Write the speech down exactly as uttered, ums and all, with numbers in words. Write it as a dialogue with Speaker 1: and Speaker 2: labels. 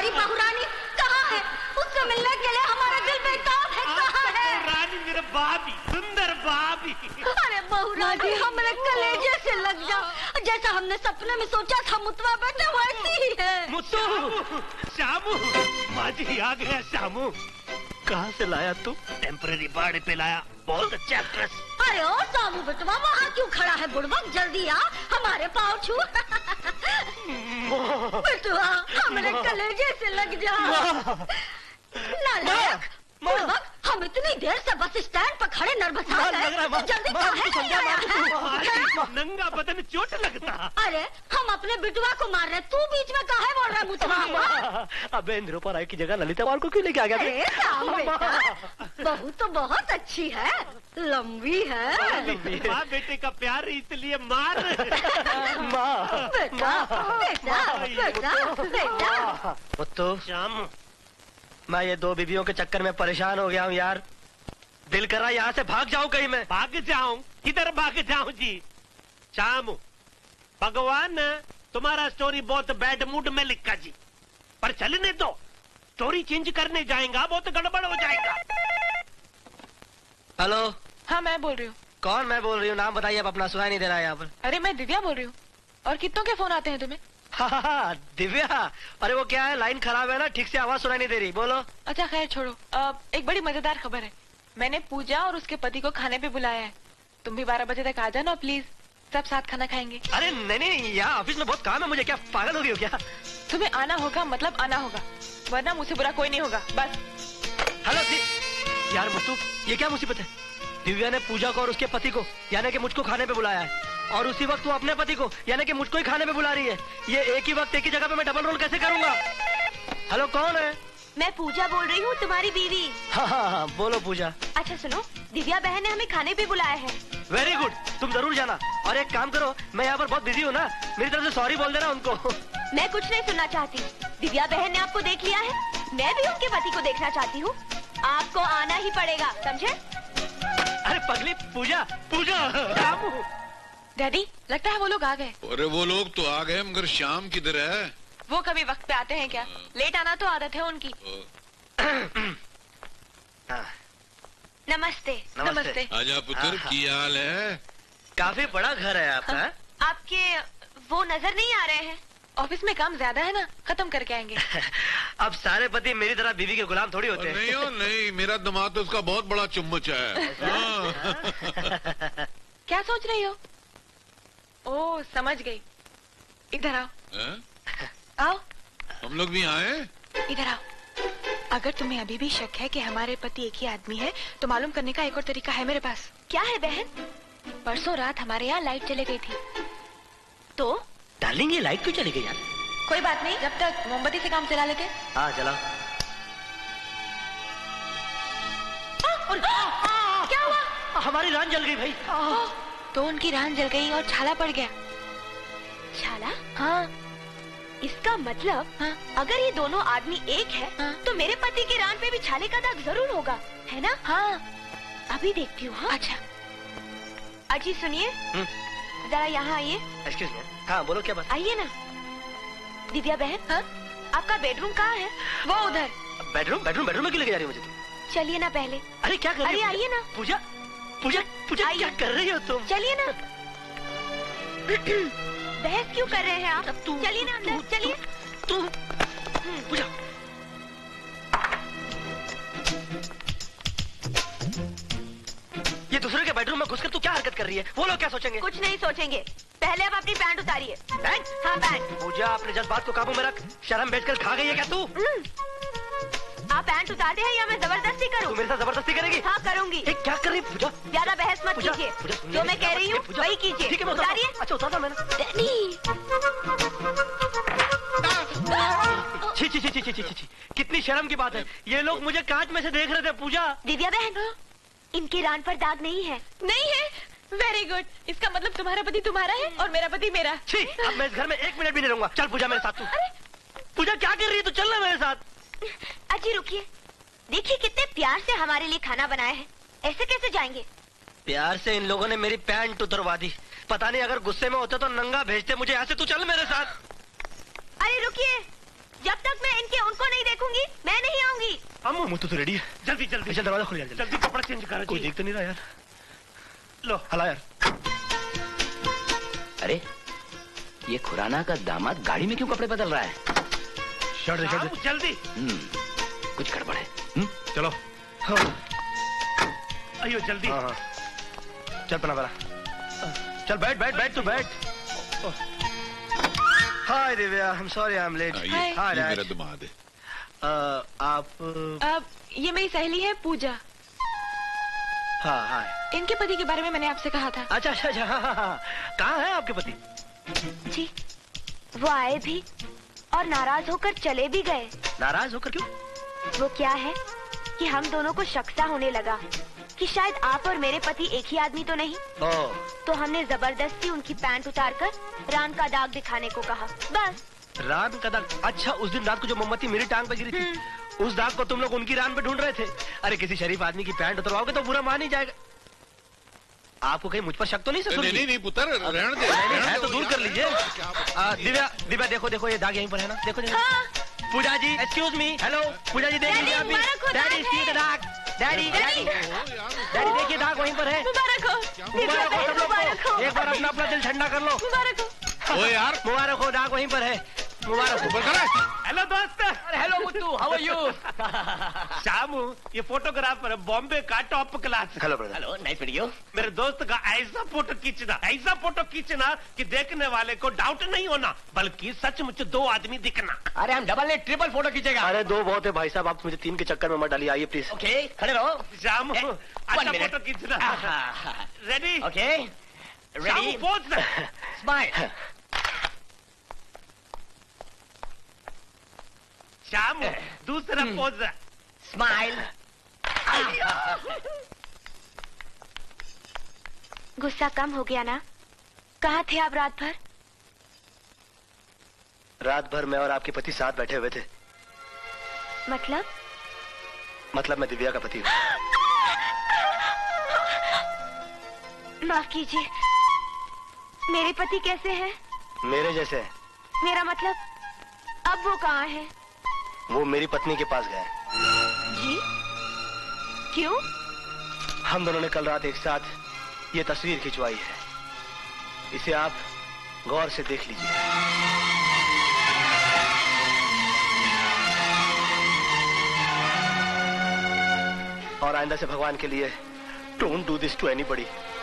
Speaker 1: हमारी बहुरानी कहाँ है? उससे मिलने के लिए हमारा दिल बेताब है। कहाँ है?
Speaker 2: रानी मेरे बाबी, सुंदर बाबी।
Speaker 1: अरे बहुरानी हमारे कलेजे से लग जा, जैसा हमने सपने में सोचा था मुतवा बेटे वैसी ही है।
Speaker 2: मुत्तू, शामू, माँ जी आ गया। शामू कहाँ से लाया तू? टेम्पररी बाड़े पे लाया, बहुत अच्छा एक्ट्रेस।
Speaker 1: अरे ओ सामू बेटवा वहाँ क्यों खड़ा है बुड़बक, जल्दी आ हमारे पाँव छू। बेटवा हमारे कलेजे से लग जा। नालायक बुड़बक, हम इतनी देर से बस स्टैंड पर खड़े नर्वस हैं, जल्दी काहे नहीं आया है?
Speaker 2: नंगा बदन चोट लगता।
Speaker 1: अरे हम अपने बिटवा को मार रहे, तू बीच में काहे बोल रहा है मुझसे?
Speaker 2: अबे निरुपा की जगह ललिता बाल को क्यों लेके आ गया?
Speaker 1: अरे राम बेटा, बहू तो बहुत अच्छी है, लंबी है।
Speaker 2: माँ बेटे का प्यार इसलिए मार। माँ
Speaker 1: बेटा बेटा बेटा बेटा।
Speaker 2: मुत्तू, शाम मैं ये दो बीवियों के चक्कर में परेशान हो गया हूँ यार। दिल कर रहा यहाँ से भाग जाऊं कहीं मैं। भाग जाऊं? किधर भाग जाऊं जी? शाम भगवान तुम्हारा स्टोरी बहुत बैड मूड में लिखा जी, पर चलने दो, स्टोरी चेंज करने जाएगा बहुत गड़बड़ हो जाएगा। हेलो।
Speaker 3: हाँ मैं बोल रही हूँ।
Speaker 2: कौन? मैं बोल रही हूँ, नाम बताइए, अब अपना सुनाई नहीं दे रहा है यहाँ पर।
Speaker 3: अरे मैं दिव्या बोल रही हूँ। और कितनों के फोन आते हैं तुम्हें?
Speaker 2: हाँ दिव्या, अरे वो क्या है, लाइन खराब है ना, ठीक से आवाज सुनाई नहीं दे रही। बोलो।
Speaker 3: अच्छा खैर छोड़ो, अब एक बड़ी मजेदार खबर है। मैंने पूजा और उसके पति को खाने पे बुलाया है। तुम भी बारह बजे तक आ जाना प्लीज, सब साथ खाना खाएंगे।
Speaker 2: अरे नहीं नहीं, यहाँ ऑफिस में बहुत काम है मुझे। क्या पागल हो गई हो क्या?
Speaker 3: तुम्हें आना होगा मतलब आना होगा, वरना मुझसे बुरा कोई नहीं होगा बस।
Speaker 2: हेलो यार मुत्तू, ये क्या मुसीबत है? दिव्या ने पूजा को और उसके पति को यानी कि मुझको खाने पे बुलाया है, और उसी वक्त वो अपने पति को यानी कि मुझको ही खाने पे बुला रही है। ये एक ही वक्त एक ही जगह पे मैं डबल रोल कैसे करूंगा? हेलो कौन है?
Speaker 1: मैं पूजा बोल रही हूँ, तुम्हारी बीवी।
Speaker 2: हाँ हाँ हाँ बोलो पूजा।
Speaker 1: अच्छा सुनो, दिव्या बहन ने हमें खाने पे बुलाया है।
Speaker 2: वेरी गुड, तुम जरूर जाना। और एक काम करो, मैं यहाँ पर बहुत बिजी हूँ ना, मेरी तरफ से सॉरी बोल देना उनको।
Speaker 1: मैं कुछ नहीं सुनना चाहती। दिव्या बहन ने आपको देख लिया है, मैं भी उनके पति को देखना चाहती हूँ। आपको आना ही पड़ेगा, समझे?
Speaker 2: अरे पगली पूजा, पूजा।
Speaker 3: डैडी लगता है वो लोग आ गए।
Speaker 4: अरे वो लोग तो आ गए, मगर शाम किधर है?
Speaker 3: वो कभी वक्त पे आते हैं क्या? लेट आना तो आदत है उनकी।
Speaker 1: नमस्ते।
Speaker 3: नमस्ते।
Speaker 4: आजा पुत्र, की हाल है?
Speaker 2: काफी बड़ा घर है आपका।
Speaker 1: आपके वो नजर नहीं आ रहे हैं?
Speaker 3: ऑफिस में काम ज्यादा है ना, खत्म करके आएंगे।
Speaker 2: अब सारे पति मेरी तरह बीवी के गुलाम थोड़ी होते हैं।
Speaker 4: नहीं हो नहीं, मेरा दिमाग तो उसका बहुत बड़ा चुम्मच है।
Speaker 3: क्या सोच रही हो? ओह समझ गई, इधर आओ।
Speaker 4: है?
Speaker 3: आओ।
Speaker 4: हम लोग भी आए?
Speaker 3: इधर आओ। अगर तुम्हें अभी भी शक है कि हमारे पति एक ही आदमी है, तो मालूम करने का एक और तरीका है मेरे पास।
Speaker 1: क्या है बहन?
Speaker 3: परसों रात हमारे यहाँ लाइट चली गई थी।
Speaker 1: तो
Speaker 2: डार्लिंग ये लाइट क्यों चली गई यार?
Speaker 3: कोई बात नहीं, जब तक मोमबत्ती से काम चला लेते।
Speaker 2: हाँ चला।
Speaker 1: क्या हुआ?
Speaker 2: हमारी रान जल गई भाई।
Speaker 3: तो उनकी रान जल गई और छाला पड़ गया।
Speaker 1: छाला?
Speaker 3: हाँ।
Speaker 1: इसका मतलब
Speaker 3: हाँ?
Speaker 1: अगर ये दोनों आदमी एक है,
Speaker 3: हाँ?
Speaker 1: तो मेरे पति के रान पे भी छाले का दाग जरूर होगा, है ना?
Speaker 3: हाँ।
Speaker 1: अभी देखती हूँ। हाँ?
Speaker 3: अच्छा।
Speaker 1: अजी सुनिए, जरा यहाँ आइए।
Speaker 2: Excuse me. हाँ बोलो, क्या बात?
Speaker 1: आइए ना। दिव्या बहन,
Speaker 3: हाँ?
Speaker 1: आपका बेडरूम कहाँ है?
Speaker 3: वो उधर।
Speaker 2: बेडरूम? बेडरूम बेडरूम में क्यों लेके जा रही हो मुझे तुम?
Speaker 1: चलिए ना पहले।
Speaker 2: अरे क्या कर रही
Speaker 1: अरे
Speaker 2: हो?
Speaker 1: आइए ना।
Speaker 2: पूजा पूजा पूजा क्या कर रही हो तुम?
Speaker 1: चलिए ना। बहस क्यों कर रहे हैं आप? चलिए ना अंदर, चलिए।
Speaker 2: तू पूजा, ये दूसरे के बेडरूम में घुसकर तू क्या हरकत कर रही है? वो लोग क्या सोचेंगे?
Speaker 1: कुछ नहीं सोचेंगे। पहले आप अपनी पैंट उतारिए।
Speaker 2: पैंट?
Speaker 1: हाँ पैंट।
Speaker 2: पूजा अपने जज्बात को काबू में रख, शर्म बैठकर खा गई है क्या तू?
Speaker 1: आप पैंट उतारते हैं या मैं जबरदस्ती करूं?
Speaker 2: तू मेरे साथ जबरदस्ती करेगी?
Speaker 1: हाँ करूंगी।
Speaker 2: ए, क्या कर रही है पूजा?
Speaker 1: ज्यादा बहस मत
Speaker 2: पूजा,
Speaker 1: कीजिए,
Speaker 2: पूजा,
Speaker 1: जो मैं कह रही हूँ वही कीजिए।
Speaker 2: ठीक है,
Speaker 1: उतारिए।
Speaker 2: अच्छा उतारा मैंने। छी छी छी छी छी छी छी, कितनी शर्म की बात है, ये लोग मुझे कांच में से देख रहे थे। पूजा,
Speaker 1: दिव्या बहन, इनके रान पर दाग नहीं है।
Speaker 3: नहीं है? वेरी गुड, इसका मतलब तुम्हारा पति तुम्हारा है और मेरा पति मेरा।
Speaker 2: छी, अब मैं इस घर में एक मिनट भी नहीं रहूंगा। चल पूजा मेरे साथ। तू पूजा क्या कर रही है? तू चल ना मेरे साथ।
Speaker 1: अजी रुकिए, देखिए कितने प्यार से हमारे लिए खाना बनाया है, ऐसे कैसे जाएंगे?
Speaker 2: प्यार से इन लोगों ने मेरी पैंट उतरवा दी। पता नहीं अगर गुस्से में होते तो नंगा भेजते मुझे। ऐसे तू चल मेरे साथ।
Speaker 1: अरे रुकिए, जब तक मैं इनके उनको
Speaker 2: अम्मू मुझे तो रेडी है।
Speaker 5: जल्दी जल्दी
Speaker 2: चल दरवाजा खोल यार,
Speaker 5: जल्दी कपड़ा चेंज करो।
Speaker 2: कोई देख तो नहीं रहा यार।
Speaker 5: लो
Speaker 2: हला यार।
Speaker 6: अरे ये खुराना का दामाद गाड़ी में क्यों कपड़े बदल रहा है?
Speaker 2: शर्ट दे, शर्ट दे।
Speaker 5: जल्दी।
Speaker 6: हम्म, कुछ गड़बड़ है। हम्म,
Speaker 2: चलो।
Speaker 5: अयो जल्दी।
Speaker 2: हाँ हाँ चल पना पना, चल बैठ बैठ बैठ तू बैठ। Hi Divya, I am sorry I am late.
Speaker 4: हाँ, ये,
Speaker 2: हाय
Speaker 4: ये
Speaker 2: डैड।
Speaker 4: मेरा दामाद है।
Speaker 2: अ, आप
Speaker 3: अब ये मेरी सहेली है पूजा।
Speaker 2: हाँ हाय।
Speaker 3: इनके पति के बारे में मैंने आपसे कहा था।
Speaker 2: अच्छा अच्छा अच्छा, हाँ हाँ हाँ। कहाँ है आपके पति?
Speaker 1: जी वो आए भी और नाराज होकर चले भी गए।
Speaker 2: नाराज होकर क्यों?
Speaker 1: वो क्या है कि हम दोनों को शक सा होने लगा कि शायद आप और मेरे पति एक ही आदमी तो नहीं।
Speaker 2: ओह,
Speaker 1: तो हमने जबरदस्ती उनकी पैंट उतारकर रान का दाग दिखाने को कहा। बस।
Speaker 2: रान का दाग? अच्छा, उस दिन रात को जो मोमबत्ती मेरी टांग पे गिरी थी, उस दाग को तुम लोग उनकी रान पे ढूंढ रहे थे। अरे किसी शरीफ आदमी की पैंट उतरवाओगे तो बुरा मान ही जाएगा। आपको कहीं मुझ पर शक तो नहीं?
Speaker 4: नहीं नहीं नहीं पुत्र, रहने दे,
Speaker 2: नहीं,
Speaker 4: रहने
Speaker 2: है
Speaker 4: दो,
Speaker 2: तो दूर
Speaker 4: यार,
Speaker 2: कर लीजिए। आ, दिव्या दिव्या देखो देखो, ये दाग यहीं पर है ना, देखो देखो।
Speaker 1: हाँ।
Speaker 2: पूजा जी एक्सक्यूज मी, हेलो पूजा जी, देख लीजिए आप भी।
Speaker 1: मुबारक हो,
Speaker 2: डैडी
Speaker 1: दाग
Speaker 2: सी
Speaker 1: है।
Speaker 2: द दाग, डैडी डैडी डैडी देखिए दाग वहीं पर है।
Speaker 1: मुबारक हो।
Speaker 2: मुबारक हो सब लोग
Speaker 1: मुबारक हो।
Speaker 2: को। एक बार अपना अपना दिल ठंडा कर लो।
Speaker 1: मुबारक हो।
Speaker 4: ओ यार,
Speaker 2: मुबारक हो, दाग वहीं पर है। मुबारक हो।
Speaker 5: हेलो दोस्त।
Speaker 6: Hello Muttu, how are you?
Speaker 5: Shamu, ये फोटोग्राफर है बॉम्बे का top class.
Speaker 2: Hello brother.
Speaker 6: Hello, nice video.
Speaker 5: मेरे दोस्त का ऐसा फोटो खींचना, ऐसा फोटो खींचना कि देखने वाले को डाउट नहीं होना, बल्कि सचमुच दो आदमी दिखना।
Speaker 6: अरे हम डबल नहीं ट्रिपल फोटो खींचेगा।
Speaker 2: अरे दो बहुत है भाई साहब, आप मुझे तीन के चक्कर में मत डालिए, आइए प्लीज।
Speaker 6: ओके, खड़े रहो।
Speaker 5: शामू,
Speaker 6: ए,
Speaker 5: अच्छा
Speaker 6: one minute.
Speaker 5: फोटो खींचना। Ready?
Speaker 6: Okay,
Speaker 5: Shamu
Speaker 6: ready,
Speaker 5: pose.
Speaker 6: Smile.
Speaker 5: Shamu दूसरा पोज।
Speaker 6: स्माइल।
Speaker 1: गुस्सा कम हो गया ना? कहाँ थे आप रात भर?
Speaker 2: रात भर मैं और आपके पति साथ बैठे हुए थे।
Speaker 1: मतलब?
Speaker 2: मतलब मैं दिव्या का पति हूँ।
Speaker 1: माफ कीजिए, मेरे पति कैसे हैं?
Speaker 2: मेरे जैसे?
Speaker 1: मेरा मतलब अब वो कहाँ है?
Speaker 2: वो मेरी पत्नी के पास गए।
Speaker 1: जी? क्यों?
Speaker 2: हम दोनों ने कल रात एक साथ ये तस्वीर खिंचवाई है, इसे आप गौर से देख लीजिए। और आइंदा से भगवान के लिए don't do this to anybody.